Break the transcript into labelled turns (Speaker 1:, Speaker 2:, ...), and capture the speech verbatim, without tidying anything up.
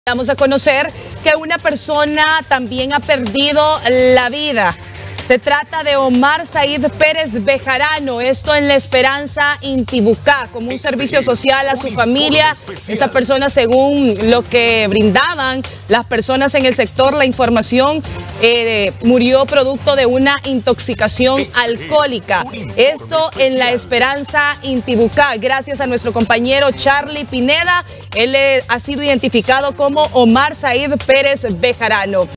Speaker 1: Vamos a conocer que una persona también ha perdido la vida. Se trata de Omar Said Pérez Bejarano, esto en La Esperanza, Intibucá, como un servicio social a su familia. Esta persona, según lo que brindaban las personas en el sector, la información, eh, murió producto de una intoxicación alcohólica. Esto en La Esperanza, Intibucá, gracias a nuestro compañero Charlie Pineda. Él eh, ha sido identificado como Omar Said Pérez Bejarano.